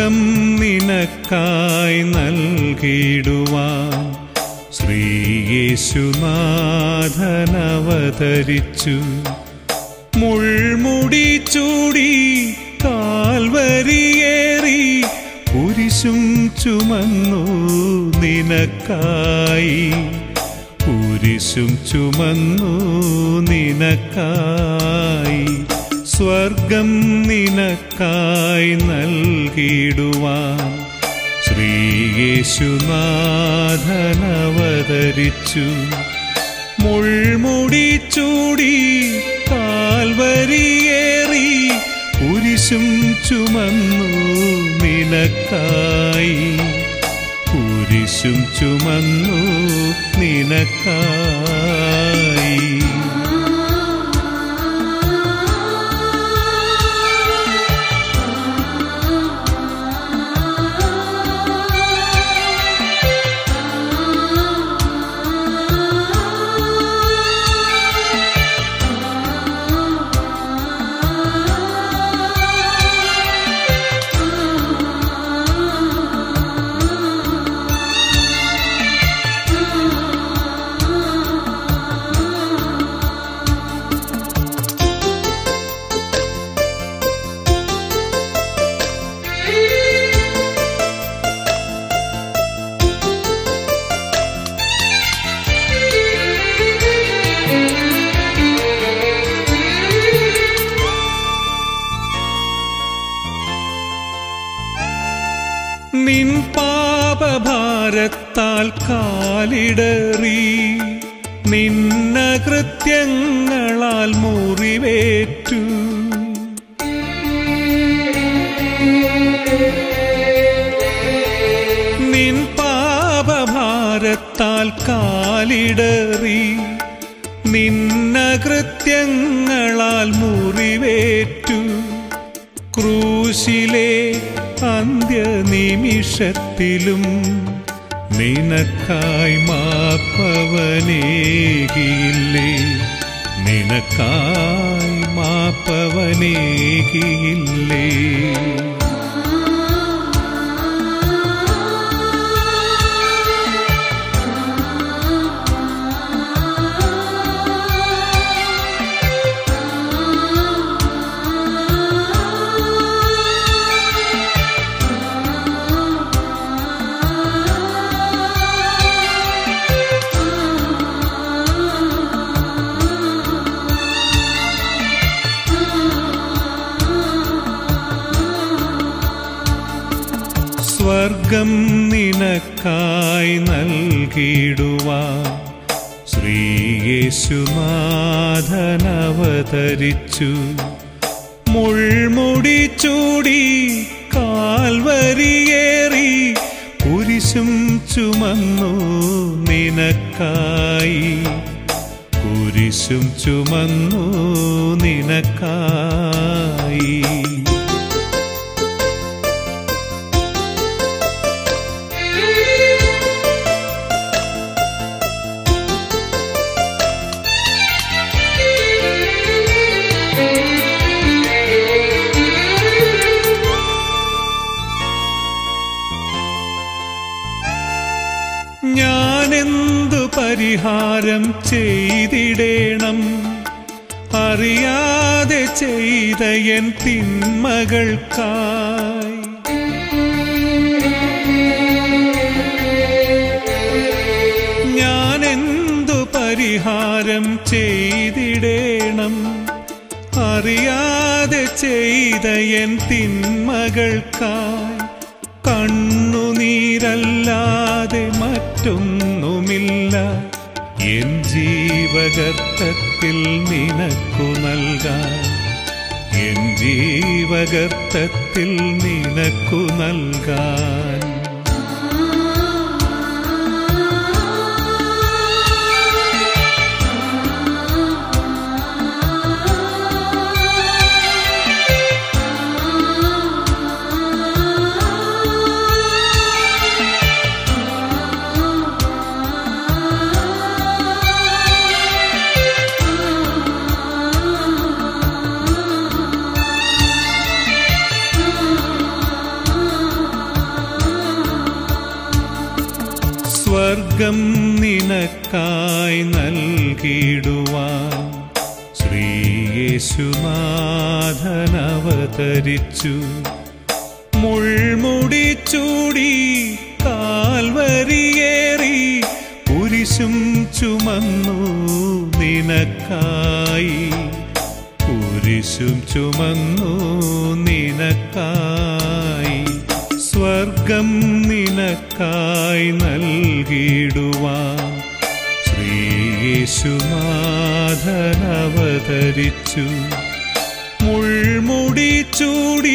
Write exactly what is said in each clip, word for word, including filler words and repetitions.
സ്വർഗം നിനക്കായി നൽകിടുവാൻ ശ്രീയേശുനാഥനവതരിച്ചു. മുൾമുടി ചൂടി കാൽവരിയേറി കുരിശും ചുമന്നു നിനക്കായി, കുരിശും ചുമന്നു നിനക്കായി. സ്വർഗം നിനക്കായി നൽകിടുവാൻ ശ്രീയേശുനാഥനവതരിച്ചു. മുൾമുടി ചൂടി കാൽവരിയേറി കുരിശും ചുമന്നു നിനക്കായി, കുരിശും ചുമന്നു നിനക്കായി. നിൻ പാപഭാരത്താൽ കാലിടറി നിന്നകൃത്യങ്ങളാൽ മുറിവേറ്റു. നിൻ പാപഭാരത്താൽ കാലിടറി നിന്നകൃത്യങ്ങളാൽ മുറിവേറ്റു. ക്രൂശിലെ അന്ത്യനിമിഷത്തിലും നിനക്കായി മാപ്പവനേകിയില്ലേ, നിനക്കായി മാപ്പവനേകിയില്ലേ. സ്വർഗം നിനക്കായി നൽകിടുവാൻ ശ്രീയേശുനാഥനവതരിച്ചു. മുൾമുടി ചൂടി കാൽവരിയേറി കുരിശും ചുമന്നു നിനക്കായി, കുരിശും ചുമന്നു നിനക്കായി. ഞാനെന്തു പരിഹാരം ചെയ്തിടേണം, അറിയാതെ ചെയ്ത എൻ തിന്മകൾക്കായി. ഞാനെന്തു പരിഹാരം ചെയ്തിടേണം, അറിയാതെ ചെയ്ത എൻ തിന്മകൾക്കായി. കണ്ണുനീരല്ലാതെ മറ്റൊന്നുമില്ല എൻ ജീവഗർത്തത്തിൽ നിനക്കു നൽകാൻ, എൻ ജീവഗർത്തത്തിൽ നിനക്കു നൽകാൻ. സ്വർഗം നിനക്കായി നൽകിടുവാൻ ശ്രീയേശുനാഥനവതരിച്ചു. മുൾമുടി ചൂടി കാൽവരിയേറി കുരിശും ചുമന്നു നിനക്കായി, കുരിശും ചുമന്നു നിനക്കായി. സ്വർഗം നിനക്കായി നൽകിടുവാൻ ശ്രീയേശുനാഥനവതരിച്ചു. മുൾമുടി ചൂടി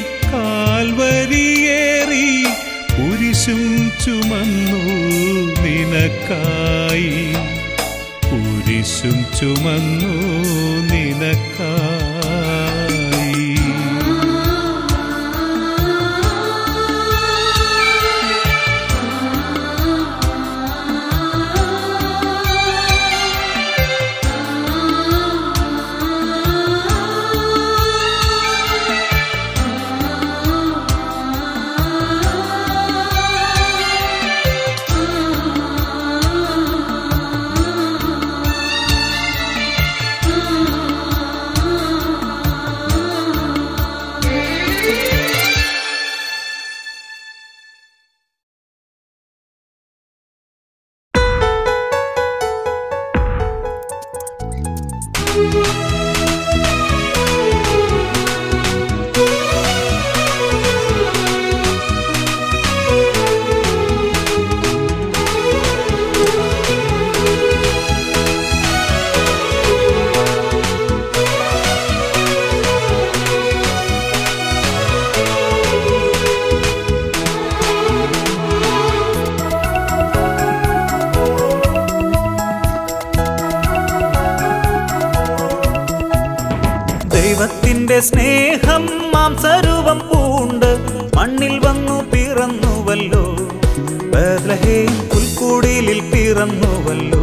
കാൽവരിയേറി കുരിശും ചുമന്നു നിനക്കായി, കുരിശും ചുമന്നു നിനക്കായി. ദൈവത്തിന്റെ സ്നേഹം മാംസരൂപം പൂണ്ട് മണ്ണിൽ വന്നു പിറന്നുവല്ലോ, ബേത്ലഹേം പുൽക്കൂടിലിൽ പിറന്നുവല്ലോ.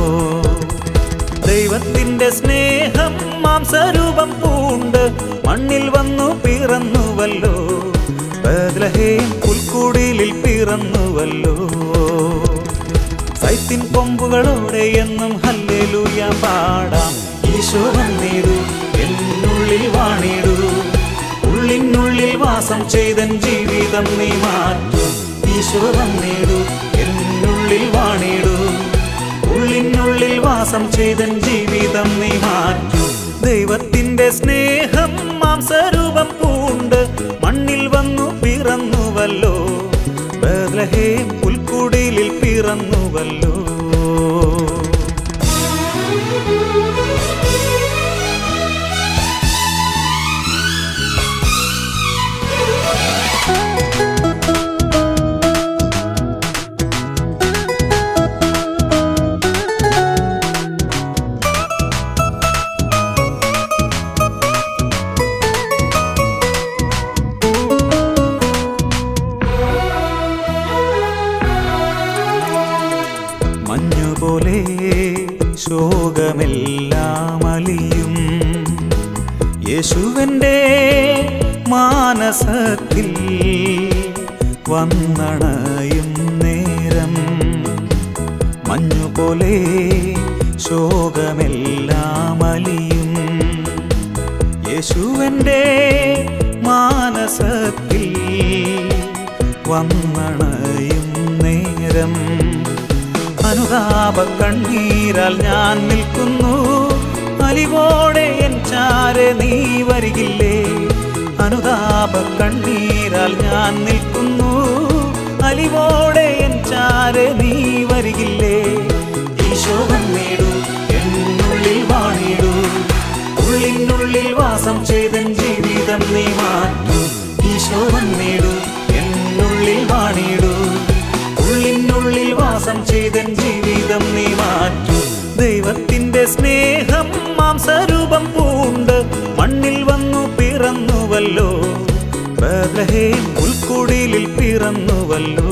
ദൈവത്തിന്റെ സ്നേഹം മാംസരൂപം പൂണ്ട് മണ്ണിൽ വന്നു പിറന്നുവല്ലോ, ബേത്ലഹേം പുൽക്കൂടിലിൽ പിറന്നുവല്ലോ. സൈത്തിൻ കൊമ്പുകളോടെ എന്നും ഹല്ലേലൂയ പാടാം. ഈശോ വന്നിടൂ, എന്നുള്ളിൽ വാണിടൂ, ഉള്ളിനുള്ളിൽ വാസം ചെയ്തൻ ജീവിതം നീ മാറ്റും. ഈശോ വന്നിടൂ, എന്നുള്ളിൽ വാണിടൂ, ഉള്ളിനുള്ളിൽ വാസം ചെയ്തൻ ജീവിതം നീ മാറ്റും. ദൈവത്തിന്റെ സ്നേഹം മാംസരൂപം പൂണ്ട് മണ്ണിൽ വന്നു പിറന്നുവല്ലോ, ബേത്ലഹേം പുൽക്കൂടിലിൽ പിറന്നുവല്ലോ. മഞ്ഞുപോലെ ശോകമെല്ലാം അലിയും യേശുവിൻ്റെ മാനസത്തിൽ വന്നണയും നേരം. മഞ്ഞുപോലെ ശോകമെല്ലാം അലിയും യേശുവിൻ്റെ മാനസത്തിൽ വന്നണയും നേരം. അനുതാപ കണ്ണീരാൽ ഞാൻ നിൽക്കുന്നു, അലിവോടെ എൻ ചാരെ നീ വരികില്ലേ. അനുതാപ കണ്ണീരാൽ ഞാൻ നിൽക്കുന്നു, അലിവോടെ എൻ ചാരെ നീ വരികില്ലേ. ഈശോ വന്നിടൂ, എന്നുള്ളിൽ വാണിടൂ, ഉള്ളിനുള്ളിൽ വാസം ചെയ്തൻ ജീവിതം നീ മാറ്റൂ. ഈശോ വന്നിടൂ, എന്നുള്ളിൽ വാണിടൂ, ഉള്ളിനുള്ളിൽ വാസം ചെയ്തൻ ജീവിതം നീ മാറ്റൂ. ദൈവത്തിന്റെ സ്നേഹം മാംസരൂപം പൂണ്ട് മണ്ണിൽ വന്നു പിറന്നുവല്ലോ, ബേത്ലഹേം പുൽക്കൂടിലിൽ പിറന്നുവല്ലോ.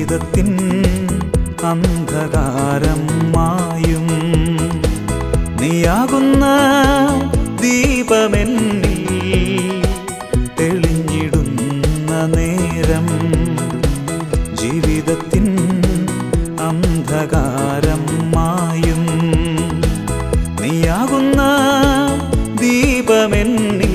ജീവിതത്തിൻ അന്ധകാരം മായും. നീയാകുന്ന ദീപമെന്നിൽ തെളിഞ്ഞിടുന്ന നേരം, ജീവിതത്തിൻ അന്ധകാരം മായും. നീയാകുന്ന ദീപമെന്നിൽ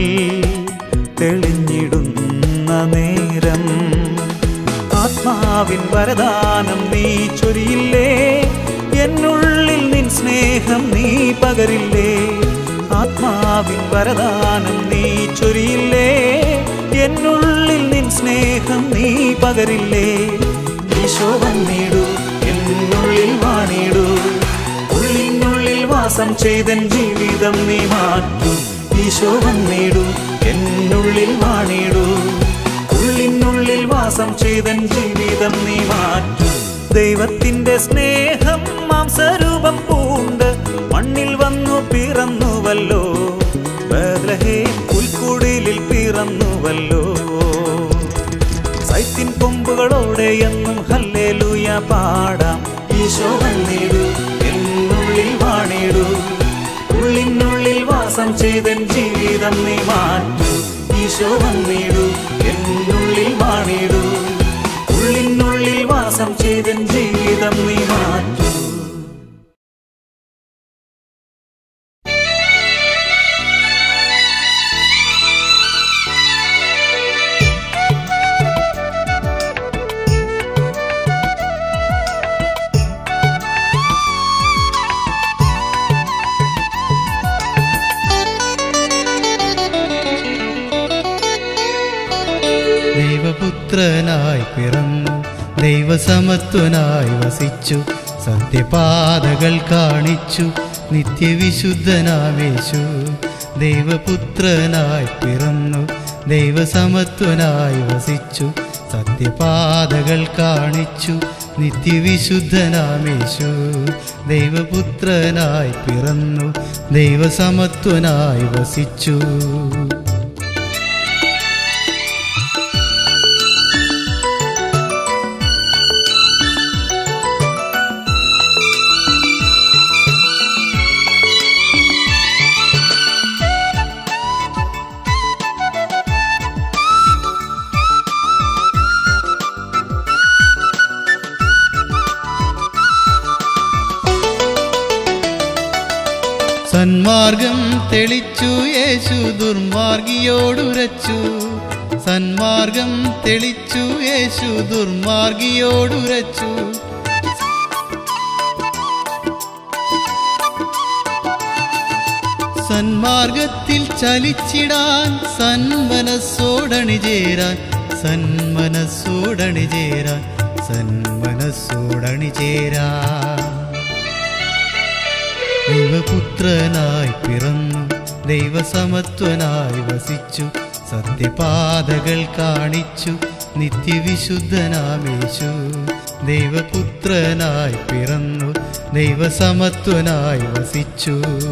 തെളിഞ്ഞിടുന്ന നേരം, ആത്മാവിൻ വരദാനം നീ ചൊരിയില്ലേ, എന്നുള്ളിൽ നിൻ സ്നേഹം നീ പകരില്ലേ. ആത്മാവിൻ വരദാനം നീ ചൊരിയില്ലേ, എന്നുള്ളിൽ നിൻ സ്നേഹം നീ പകരില്ലേ. ഈശോ വന്നിടൂ, എന്നുള്ളിൽ വാണിടൂ, ഉള്ളിനുള്ളിൽ വാസം ചെയ്തൻ ജീവിതം നീ മാറ്റൂ. ഈശോ വന്നിടൂ, എന്നുള്ളിൽ വാണിടൂ, ഉള്ളിനുള്ളിൽ വാസം ചെയ്തൻ ജീവിതം നീ മാറ്റൂ. ദൈവത്തിൻ്റെ സ്നേഹം മാംസരൂപം പൂണ്ട് മണ്ണിൽ വന്നു പിറന്നുവല്ലോ, ബേത്ലഹേം പുൽക്കുടിലിൽ പിറന്നുവല്ലോ. സൈത്തിൻ കൊമ്പുകളോടെ എന്നും ഹല്ലേലൂയ പാടാം. ഈശോ വന്നിടൂ, എന്നുള്ളിൽ വാണിടൂ, ഉള്ളിനുള്ളിൽ വാസം ചെയ്തൻ ജീവിതം നീ മാറ്റൂ. ഈശോ വന്നിടൂ, എന്നുള്ളിൽ വാണിടൂ, ഉള്ളിനുള്ളിൽ വാസം ചെയ്തൻ ജീവിതം നീ മാറ്റൂ. ദൈവപുത്രനായി പിറന്നു, ദൈവസമത്വനായി വസിച്ചു, സത്യപാതകൾ കാണിച്ചു, നിത്യവിശുദ്ധനാമേശു. ദൈവപുത്രനായി പിറന്നു, ദൈവസമത്വനായി വസിച്ചു, സത്യപാതകൾ കാണിച്ചു, നിത്യവിശുദ്ധനാമേശു. ദൈവപുത്രനായി പിറന്നു, ദൈവസമത്വനായി വസിച്ചു. സന്മാർഗം തെളിച്ചു യേശു ദുർമാർഗിയോടുരച്ചു, സന്മാർഗം തെളിച്ചു യേശു ദുർമാർഗിയോടുരച്ചു. സന്മാർഗത്തിൽ ചലിച്ചിടാൻ സന്മനസ്സോടണിചേരാൻ, സന്മനസ്സോടണിചേരാൻ, സന്മനസ്സോടണിചേരാൻ. ദൈവപുത്രനായി പിറന്നു, ദൈവസമത്വനായി വസിച്ചു, സത്യപാതകൾ കാണിച്ചു, നിത്യവിശുദ്ധനാമേശു. ദൈവപുത്രനായി പിറന്നു, ദൈവസമത്വനായി വസിച്ചു.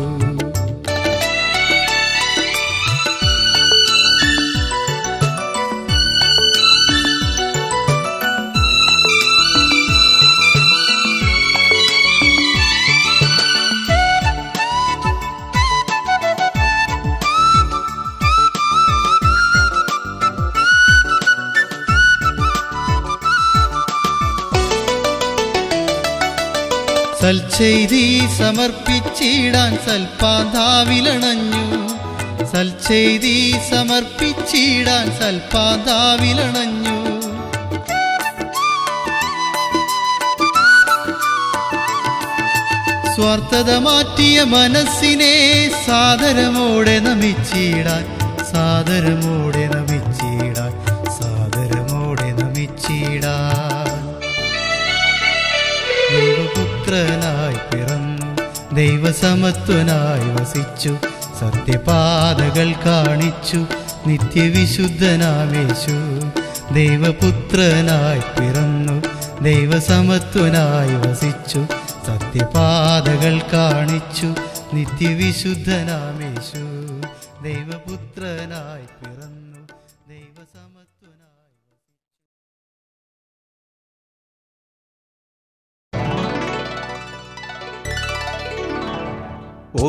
സൽചെയ്തി സമർപ്പിച്ചിടാൻ സൽപാതാവിലണഞ്ഞു, സൽചെയ്തി സമർപ്പിച്ചിടാൻ സൽപാതാവിലണഞ്ഞു. സ്വാർത്ഥത മാറ്റിയ മനസ്സിനെ സാദരമോടെ നമിച്ചിടാൻ, സാദരമോടെ നമിച്ചിടാൻ, സാദരമോടെ നമിച്ചിടാൻ. ദൈവപുത്രനായി പിറന്നു, ദൈവസമത്വനായി വസിച്ചു, സത്യപാതകൾ കാണിച്ചു, നിത്യവിശുദ്ധനാമേശു. ദൈവപുത്രനായി പിറന്നു, ദൈവസമത്വനായി വസിച്ചു, സത്യപാതകൾ കാണിച്ചു, നിത്യവിശുദ്ധനാമേശു. ദൈവപുത്രനായി പിറന്നു, ദൈവസമത്വനായി ഓ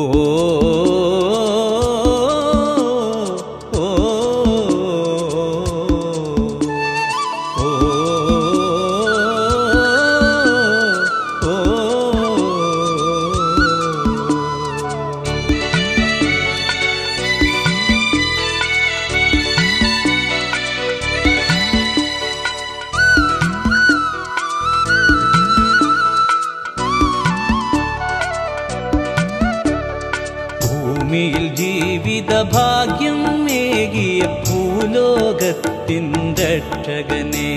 ഭൂമിയിൽ ജീവിത ഭാഗ്യം ഏകിയ ഭൂലോകത്തിൻ രക്ഷകനേ,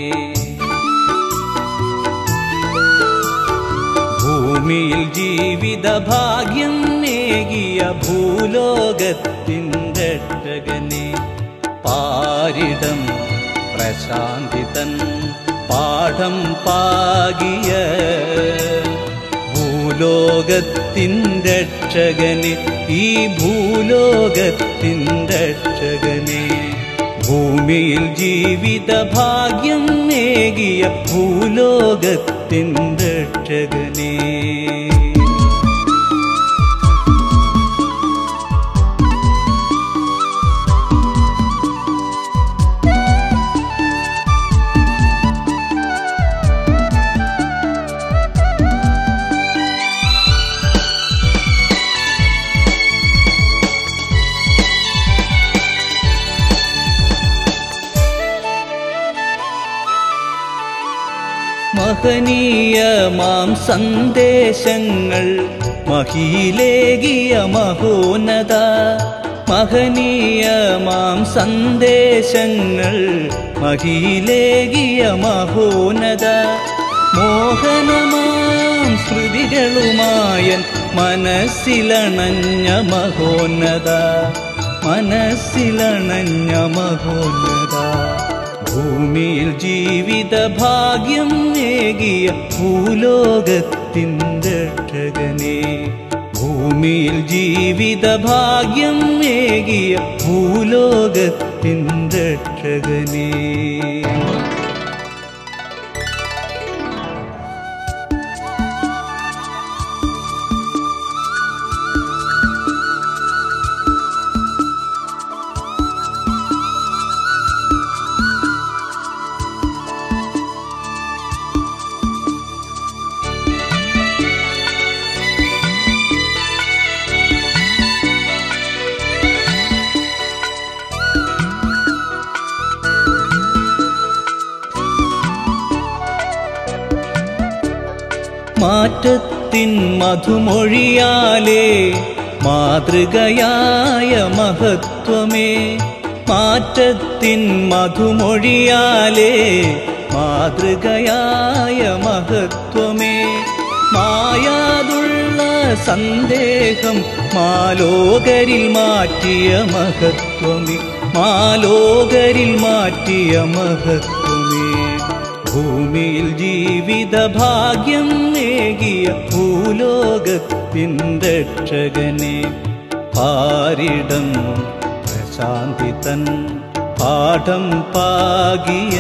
ഭൂമിയിൽ ജീവിത ഭാഗ്യം ഏകിയ ഭൂലോകത്തിൻ രക്ഷകനേ, പാരിടം പ്രശാന്തിതൻ പാഠം പാകിയ ഭൂലോകത്തിൻ രക്ഷകനെ, ഈ ഭൂലോകത്തിൻ രക്ഷകനെ, ഭൂമിയിൽ ജീവിത ഭാഗ്യം ഏകിയ ഭൂലോകത്തിൻ രക്ഷകനെ. മഹനീയമാം സന്ദേശങ്ങൾ മഹിയിലേകിയ മഹോന്നത, മഹനീയമാം സന്ദേശങ്ങൾ മഹിയിലേകിയ മഹോന്നത, മോഹനമാം ശ്രുതികളുമായൻ മനസ്സിലണഞ്ഞ മഹോന്നത, മനസ്സിലണഞ്ഞ മഹോന്നത, ഭൂമിയിൽ ജീവിത ഭാഗ്യം ഏകിയ ഭൂലോകത്തിൻ രക്ഷകനെ, ഭൂമിയിൽ ജീവിത ഭാഗ്യം ഏകിയ ഭൂലോകത്തിൻ രക്ഷകനെ. മാറ്റത്തിൻ മധുമൊഴിയാലേ മാതൃകയായ മഹത്വമേ, മാറ്റത്തിൻ മധുമൊഴിയാലേ മാതൃകയായ മഹത്വമേ, മായാതുള്ള സന്ദേഹം മാലോകരിൽ മാറ്റിയ മഹത്വമേ, മാലോകരിൽ മാറ്റിയ മഹത്വമേ, ഭൂമിയിൽ ജീവിത ഭാഗ്യം ഏകിയ ഭൂലോകത്തിൻ രക്ഷകനെ, പാരിടം പ്രശാന്തിതൻ പാഠം പാകിയ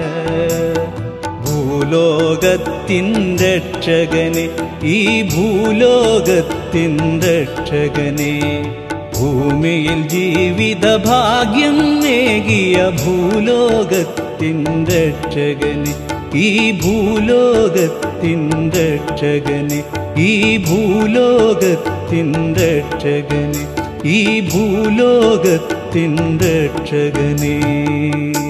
ഭൂലോകത്തിൻ രക്ഷകനെ, ഈ ഭൂലോകത്തിൻ രക്ഷകനെ, ഭൂമിയിൽ ജീവിത ഭാഗ്യം ഏകിയ ഭൂലോകത്തിൻ രക്ഷകനെ, ഈ ഭൂലോകത്തിൻ രക്ഷകനെ, ഈ ഭൂലോകത്തിൻ രക്ഷകനെ, ഈ ഭൂലോകത്തിൻ രക്ഷകനെ.